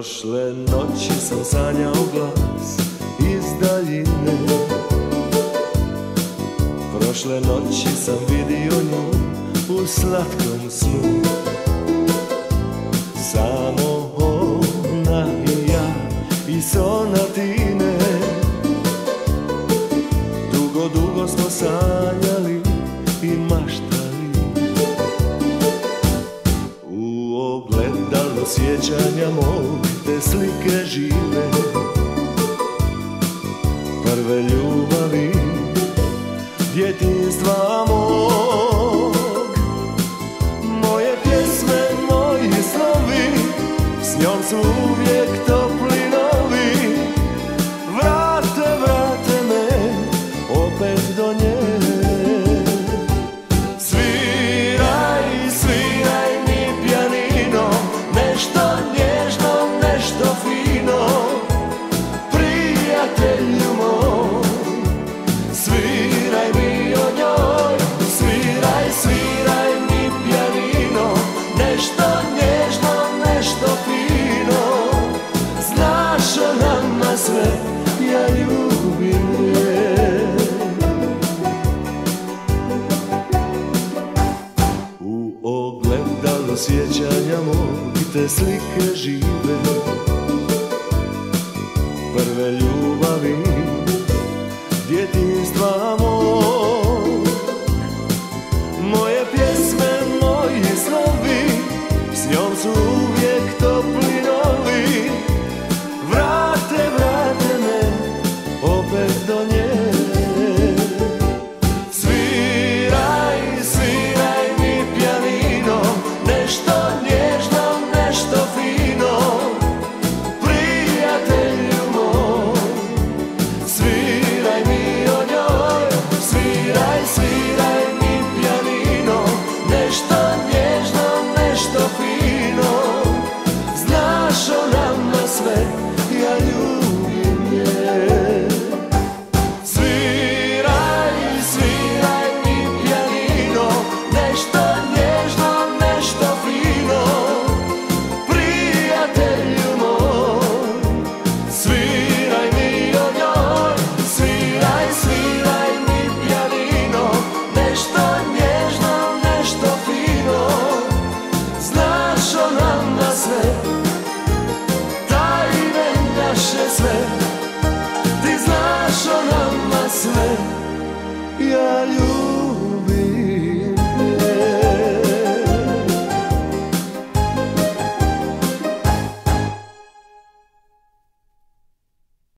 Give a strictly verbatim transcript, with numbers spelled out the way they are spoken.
Prošle noći sam sanjao glas iz daljine. Prošle noći sam vidio nju u slatkom snu. Samo ona i ja i sonatine. Dugo, dugo smo sanjali i maštali. U ogledalu sjećanja mog te slike žive. Prve ljubavi djetinjstva mog. Moje pjesme, moji snovi, s njom su uvijek topli novi. Vrate, vrate me opet do nje. Sviraj, sviraj mi pijanino, nešto nježno, nešto fino, prijatelju moj. Sviraj mi o njoj, sviraj, sviraj mi pijanino, nešto nježno, nešto fino. Znaš o nama sve, ja ljubim je. U ogledalu sjećanja mog te slike žive. Prve ljubavi djetinjstva mog. Moje pjesme, moji snovi, s njom su uvijek topli novi. Vrate, vrate me opet do nje. Sviraj, sviraj mi pijanino, nešto nježno, nešto fino, prijatelju moj. Sviraj mi o njoj, sviraj, sviraj mi pijanino, nešto nježno, nešto fino. Znaš o nama sve, ja ljubim je. Sviraj, sviraj mi pijanino, nešto nježno, nešto fino, prijatelju moj. Sviraj mi o njoj, sviraj, sviraj mi pijanino, nešto nježno, nešto fino. Znaš o nama sve, tajne naše sve. Ti znaš o nama sve, ja ljubim.